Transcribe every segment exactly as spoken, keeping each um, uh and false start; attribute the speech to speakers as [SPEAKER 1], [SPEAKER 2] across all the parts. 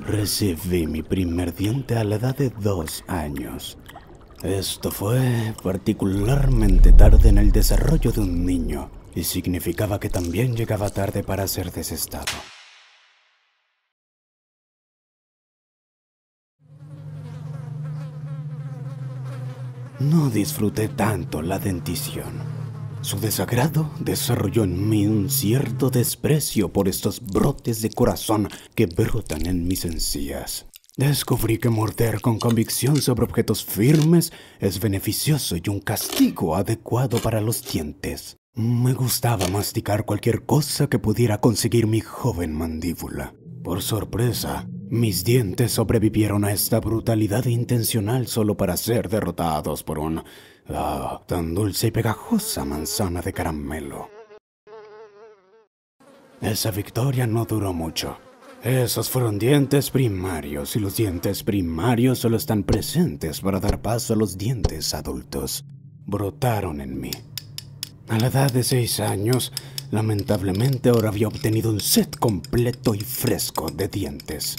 [SPEAKER 1] Recibí mi primer diente a la edad de dos años. Esto fue particularmente tarde en el desarrollo de un niño y significaba que también llegaba tarde para ser desestado. No disfruté tanto la dentición. Su desagrado desarrolló en mí un cierto desprecio por estos brotes de corazón que brotan en mis encías. Descubrí que morder con convicción sobre objetos firmes es beneficioso y un castigo adecuado para los dientes. Me gustaba masticar cualquier cosa que pudiera conseguir mi joven mandíbula. Por sorpresa, mis dientes sobrevivieron a esta brutalidad intencional solo para ser derrotados por un... Ah, tan dulce y pegajosa manzana de caramelo. Esa victoria no duró mucho. Esos fueron dientes primarios y los dientes primarios solo están presentes para dar paso a los dientes adultos. Brotaron en mí. A la edad de seis años, lamentablemente ahora había obtenido un set completo y fresco de dientes.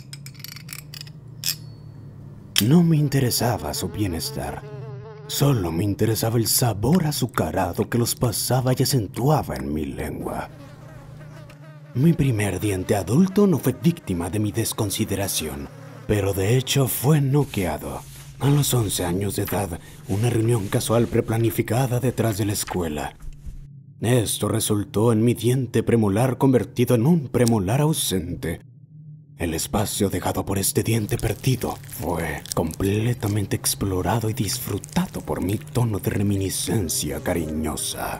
[SPEAKER 1] No me interesaba su bienestar. Solo me interesaba el sabor azucarado que los pasaba y acentuaba en mi lengua. Mi primer diente adulto no fue víctima de mi desconsideración, pero de hecho fue noqueado. A los once años de edad, una reunión casual preplanificada detrás de la escuela. Esto resultó en mi diente premolar convertido en un premolar ausente. El espacio dejado por este diente perdido fue completamente explorado y disfrutado por mi tono de reminiscencia cariñosa.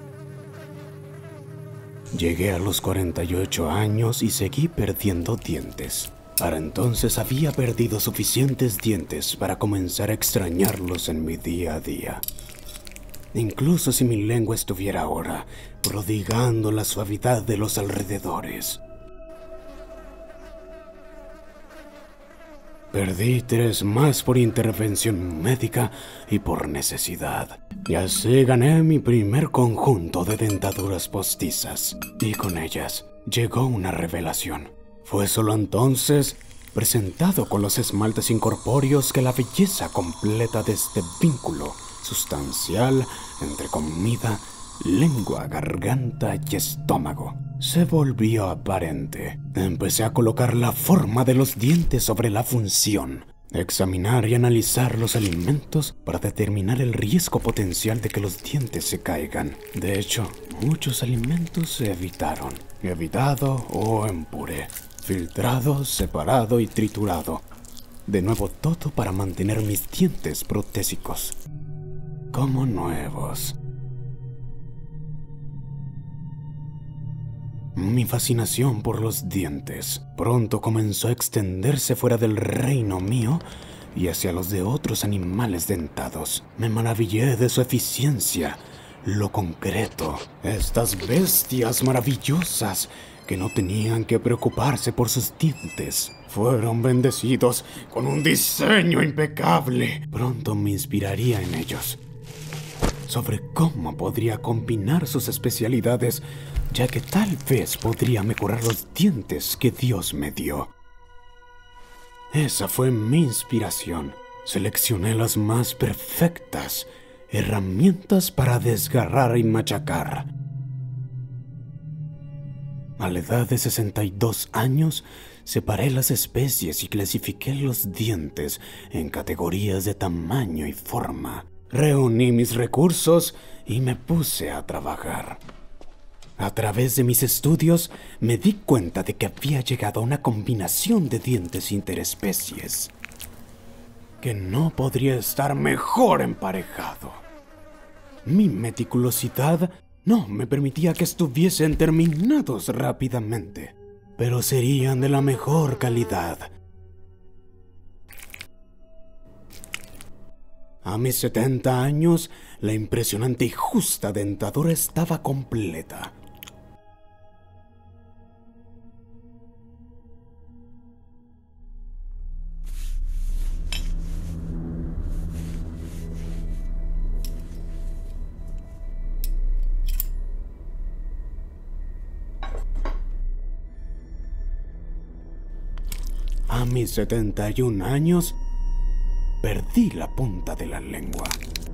[SPEAKER 1] Llegué a los cuarenta y ocho años y seguí perdiendo dientes. Para entonces había perdido suficientes dientes para comenzar a extrañarlos en mi día a día. Incluso si mi lengua estuviera ahora prodigando la suavidad de los alrededores. Perdí tres más por intervención médica y por necesidad. Y así gané mi primer conjunto de dentaduras postizas. Y con ellas llegó una revelación. Fue solo entonces, presentado con los esmaltes incorpóreos, que la belleza completa de este vínculo sustancial entre comida, lengua, garganta y estómago se volvió aparente. Empecé a colocar la forma de los dientes sobre la función, examinar y analizar los alimentos para determinar el riesgo potencial de que los dientes se caigan. De hecho, muchos alimentos se evitaron, evitado o en puré, filtrado, separado y triturado. De nuevo todo para mantener mis dientes protésicos como nuevos. Mi fascinación por los dientes pronto comenzó a extenderse fuera del reino mío y hacia los de otros animales dentados. Me maravillé de su eficiencia, lo concreto. Estas bestias maravillosas que no tenían que preocuparse por sus dientes fueron bendecidos con un diseño impecable. Pronto me inspiraría en ellos sobre cómo podría combinar sus especialidades, ya que tal vez podría mejorar los dientes que Dios me dio. Esa fue mi inspiración. Seleccioné las más perfectas herramientas para desgarrar y machacar. A la edad de sesenta y dos años, separé las especies y clasifiqué los dientes en categorías de tamaño y forma. Reuní mis recursos y me puse a trabajar. A través de mis estudios me di cuenta de que había llegado a una combinación de dientes interespecies que no podría estar mejor emparejado. Mi meticulosidad no me permitía que estuviesen terminados rápidamente, pero serían de la mejor calidad. A mis setenta años, la impresionante y justa dentadura estaba completa. A mis setenta y un años, perdí la punta de la lengua.